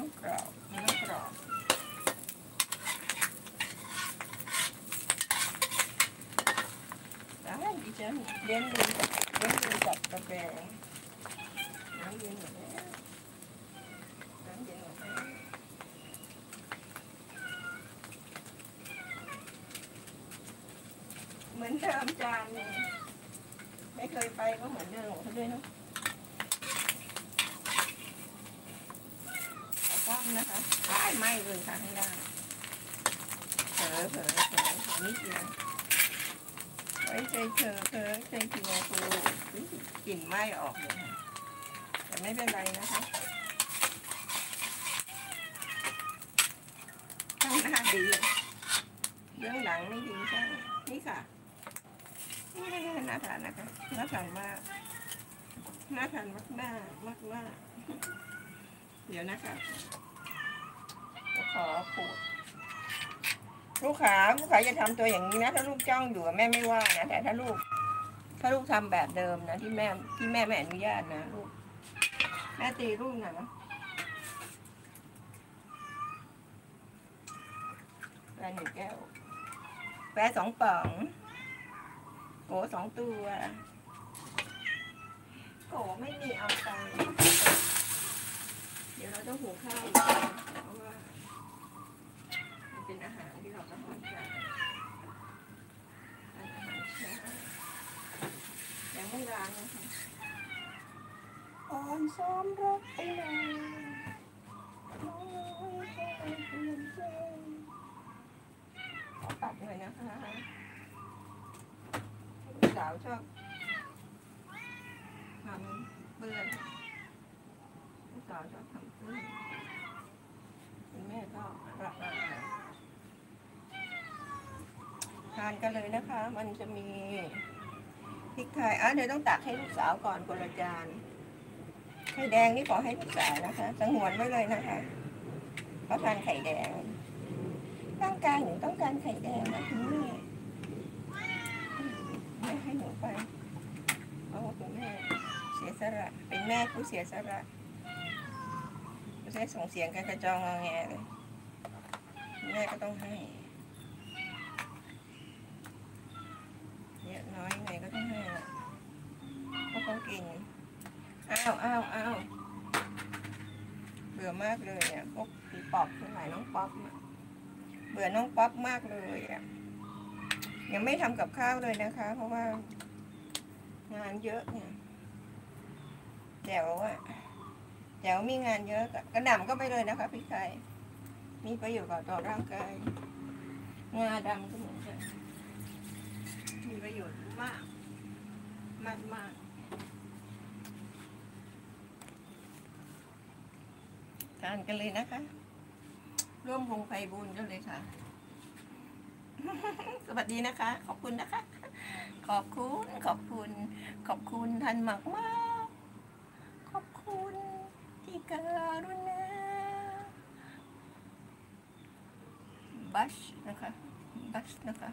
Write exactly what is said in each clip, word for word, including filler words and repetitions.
ต้องกรอบมันต้องกรอบได้ดิฉันเลี้ยงดูเลี้ยงดูจัดกาแฟน้ำเย็นหมดแล้วน้ำเย็นหมดแล้วเหมือนเดิมจานเนี่ยไม่เคยไปก็เหมือนเดิมของเขาด้วยเนาะตั้งนะคะได้ไหมเลยค่ะข้างล่างเผลอเผลอเผลอนิดเดียวไว้ใจเธอเธอใจจริงครูกลิ่นไหม้ออกเลยค่ะแต่ไม่เป็นไรนะคะข้างหน้าดีเบื้องหลังไม่ดีใช่นี่ค่ะนี่น่าทานนะคะน่าทานมากน่าทานมากมากมากมากเดี๋ยวนะคะขอขูดลูกขาลูกขาอย่าทำตัวอย่างนี้นะถ้าลูกจ้องอยู่แม่ไม่ว่านะแต่ถ้าลูกถ้าลูกทำแบบเดิมนะที่แม่ที่แม่ไม่อนุญาตนะลูกแม่ตีลูกนะแฟหนึ่งแก้วแฟสองป๋องโกสองตัวโกไม่มีเอาไปเดี๋ยวเราต้องหุงข้าวเพราะว่ามันเป็นอาหารที่เราต้องทานกันอาหารเช้ายังไม่ล้างนะคะอ่อนซ้อมรักไปนานน้อยแค่เปลี่ยนใจขอตัดหน่อยนะคะสาวชอบทำเปื้อนลูกสาวชอบทำเปื้อนคุณแม่ก็รักมากทานกันเลยนะคะมันจะมีพริกไทยอ่ะเดี๋ยวต้องตักให้ลูกสาวก่อนคนละจานไข่แดงนี่ขอให้ลูกสาวนะคะสงวนไว้เลยนะคะเพราะทานไข่แดงต้องการหนูต้องการไข่แดงนะคุณแม่ไม่ให้หนูไปเพราะว่าคุณแม่เสียสละเป็นแม่ผู้เสียสละไม่ใช่ส่งเสียงกันกระจองงอแงเลยแม่ก็ต้องให้เยอะน้อยไงก็ต้องให้เพราะเขากินอ้าวอ้าวอ้าวเบื่อมากเลยอ่ะพวกปีปอบทั้งหลายน้องป๊อปเบื่อน้องป๊อปมากเลยอ่ะยังไม่ทำกับข้าวเลยนะคะเพราะว่างานเยอะเนี่ยแจ๋วอ่ะแจ๋วมีงานเยอะกระหน่ำก็ไปเลยนะคะพี่ไก่มีประโยชน์ต่อร่างกายงาดำก็เหมือนกันมีประโยชน์มากมากมากทานกันเลยนะคะร่วมวงไฟบุญกันเลยค่ะสวัสดีนะคะขอบคุณนะคะขอบคุณขอบคุณขอบคุณท่านมากมากขอบคุณที่การุณาบัชนะคะบัชนะคะ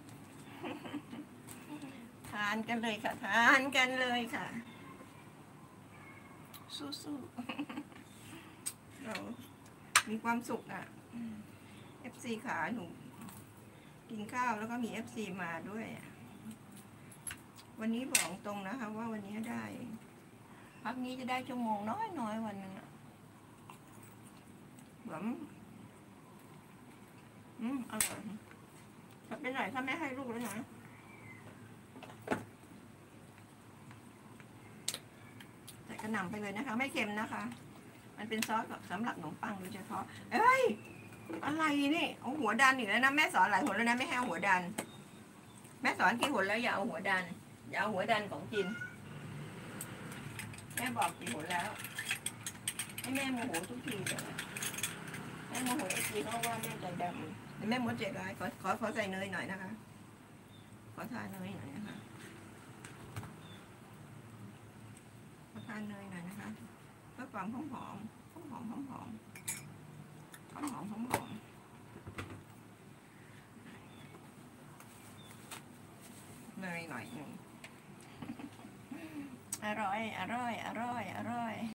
ทานกันเลยค่ะทานกันเลยค่ะสู้ๆเรามีความสุขอ่ะ เอฟ ซี ขาหนูกินข้าวแล้วก็มี เอฟ ซี มาด้วยวันนี้บอกตรงนะคะว่าวันนี้ได้พักนี้จะได้ชั่วโมงน้อยน้อยวันนึงอ่ะเหมือนอืมอร่อยจะเป็นหน่อยถ้าไม่ให้ลูกแล้วนะใส่กระหน่ำไปเลยนะคะไม่เค็มนะคะมันเป็นซอสสำหรับขนมปังโดยเฉพาะเอ้ยอะไรนี่เอาหัวดันอีกแล้วนะแม่สอนหลายหนแล้วนะไม่ให้เอาหัวดันแม่สอนกี่หนแล้วอย่าเอาหัวดันอย่าเอาหัวดันของกินแม่บอกกี่หนแล้วให้แม่โมโหทุกทีเลยแม่โมโหทุกทีเพราะว่าแม่ใจดำแม่มดเจ็ดร้อยขอขอขอใส่เนยหน่อยนะคะขอทานเนยหน่อยนะคะขอทานเนยหน่อยนะคะเพื่อความหอมหอมหอมหอมหอมหอมหอมหอมหอมหอมเนยหน่อยหนึ่งอร่อยอร่อยอร่อยอร่อย